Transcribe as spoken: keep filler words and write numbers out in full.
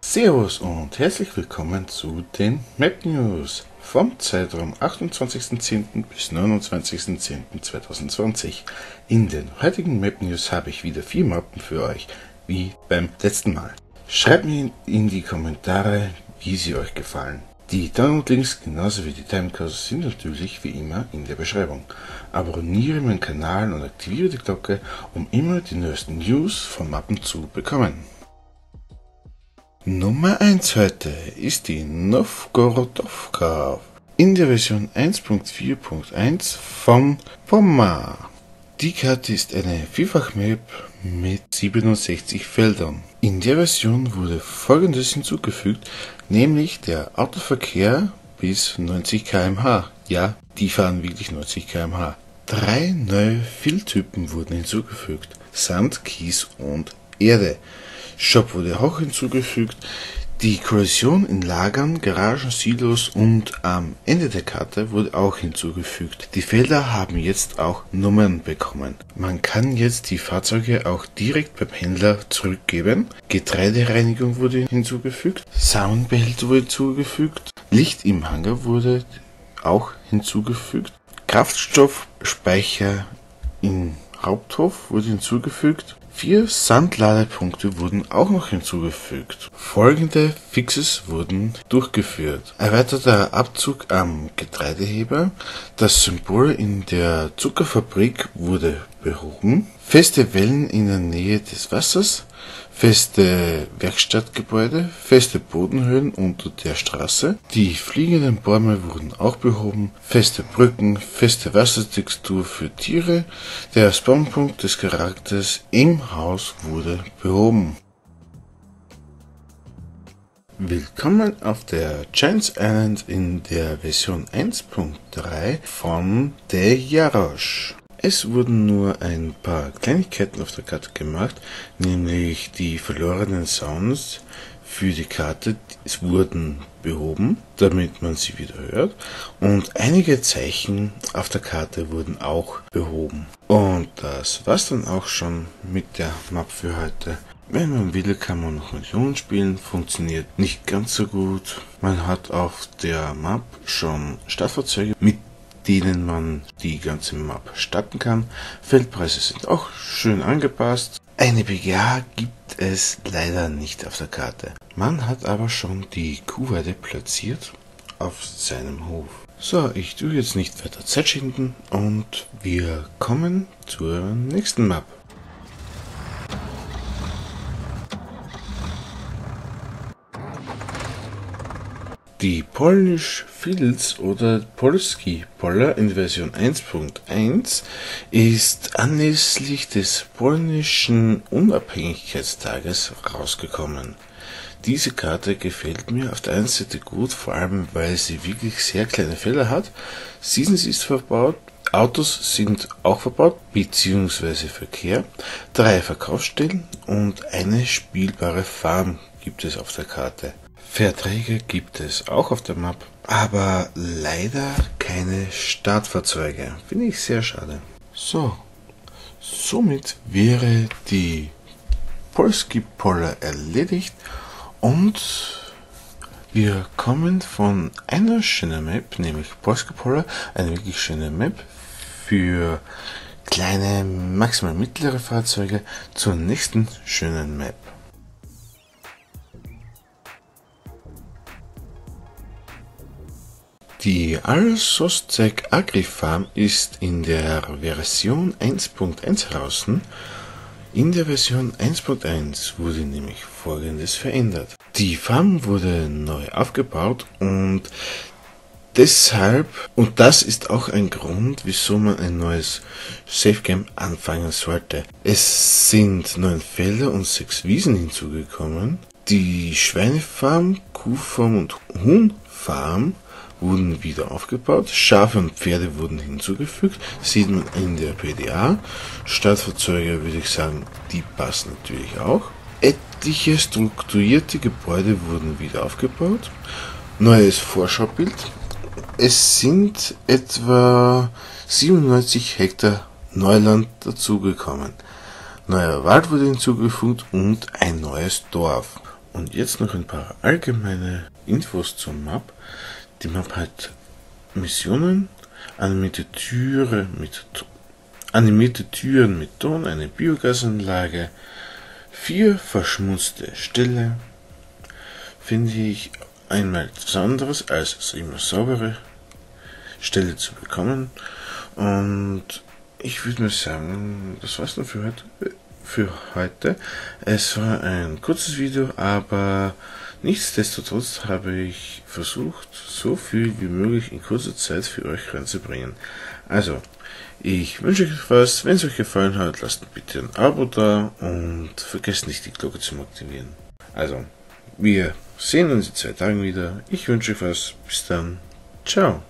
Servus und herzlich willkommen zu den Map News vom Zeitraum achtundzwanzigsten zehnten bis neunundzwanzigsten zehnten zweitausendzwanzig. In den heutigen Map News habe ich wieder vier Mappen für euch, wie beim letzten Mal. Schreibt mir in die Kommentare, wie sie euch gefallen. Die Download-Links genauso wie die Timecodes sind natürlich wie immer in der Beschreibung. Abonniere meinen Kanal und aktiviere die Glocke, um immer die neuesten News von Mappen zu bekommen. Nummer eins heute ist die Novgorodovka in der Version eins Punkt vier Punkt eins von Pomar. Die Karte ist eine Vierfach-Map mit siebenundsechzig Feldern. In der Version wurde folgendes hinzugefügt, nämlich der Autoverkehr bis neunzig Kilometer pro Stunde. Ja, die fahren wirklich neunzig Kilometer pro Stunde. Drei neue Filltypen wurden hinzugefügt: Sand, Kies und Erde. Shop wurde auch hinzugefügt. Die Kollision in Lagern, Garagen, Silos und am Ende der Karte wurde auch hinzugefügt. Die Felder haben jetzt auch Nummern bekommen. Man kann jetzt die Fahrzeuge auch direkt beim Händler zurückgeben. Getreidereinigung wurde hinzugefügt. Soundbehälter wurde hinzugefügt. Licht im Hangar wurde auch hinzugefügt. Kraftstoffspeicher im Haupthof wurde hinzugefügt. Vier Sandladepunkte wurden auch noch hinzugefügt. Folgende Fixes wurden durchgeführt: erweiterter Abzug am Getreideheber, das Symbol in der Zuckerfabrik wurde behoben, feste Wellen in der Nähe des Wassers, feste Werkstattgebäude, feste Bodenhöhen unter der Straße, die fliegenden Bäume wurden auch behoben, feste Brücken, feste Wassertextur für Tiere, der Spawnpunkt des Charakters im Haus wurde behoben. Willkommen auf der Giants Island in der Version eins Punkt drei von der Jarosch. Es wurden nur ein paar Kleinigkeiten auf der Karte gemacht, nämlich die verlorenen Sounds für die Karte es wurden behoben, damit man sie wieder hört, und einige Zeichen auf der Karte wurden auch behoben. Und das war's dann auch schon mit der Map für heute. Wenn man will, kann man noch Millionen spielen, funktioniert nicht ganz so gut. Man hat auf der Map schon Startfahrzeuge, mit denen man die ganze Map starten kann. Feldpreise sind auch schön angepasst. Eine B G A gibt es leider nicht auf der Karte. Man hat aber schon die Kuhweide platziert auf seinem Hof. So, ich tue jetzt nicht weiter Zeit schinden und wir kommen zur nächsten Map. Die Polnisch Fields oder Polski Poller in Version eins Punkt eins ist anlässlich des polnischen Unabhängigkeitstages rausgekommen. Diese Karte gefällt mir auf der einen Seite gut, vor allem weil sie wirklich sehr kleine Felder hat. Seasons ist verbaut, Autos sind auch verbaut, beziehungsweise Verkehr, drei Verkaufsstellen und eine spielbare Farm gibt es auf der Karte. Verträge gibt es auch auf der Map, aber leider keine Startfahrzeuge. Finde ich sehr schade. So, somit wäre die Polski Poller erledigt und wir kommen von einer schönen Map, nämlich Polski Poller, eine wirklich schöne Map für kleine, maximal mittlere Fahrzeuge, zur nächsten schönen Map. Die Alsostek Agri-Farm ist in der Version eins Punkt eins draußen. In der Version eins Punkt eins wurde nämlich Folgendes verändert. Die Farm wurde neu aufgebaut und deshalb, und das ist auch ein Grund, wieso man ein neues Safe Game anfangen sollte. Es sind neun Felder und sechs Wiesen hinzugekommen. Die Schweinefarm, Kuhfarm und Huhnfarm wurden wieder aufgebaut, Schafe und Pferde wurden hinzugefügt, sieht man in der P D A. Startfahrzeuge würde ich sagen, die passen natürlich auch. Etliche strukturierte Gebäude wurden wieder aufgebaut. Neues Vorschaubild. Es sind etwa siebenundneunzig Hektar Neuland dazugekommen. Neuer Wald wurde hinzugefügt und ein neues Dorf. Und jetzt noch ein paar allgemeine Infos zum Map. Die Map hat Missionen, animierte Türe mit animierte Türen mit Ton, eine Biogasanlage, vier verschmutzte Ställe. Finde ich einmal was anderes als immer saubere Stelle zu bekommen. Und ich würde mal sagen, das war's dann für heute. Für heute. Es war ein kurzes Video, aber nichtsdestotrotz habe ich versucht, so viel wie möglich in kurzer Zeit für euch reinzubringen. Also, ich wünsche euch was. Wenn es euch gefallen hat, lasst bitte ein Abo da und vergesst nicht, die Glocke zu aktivieren. Also, wir sehen uns in zwei Tagen wieder. Ich wünsche euch was. Bis dann. Ciao.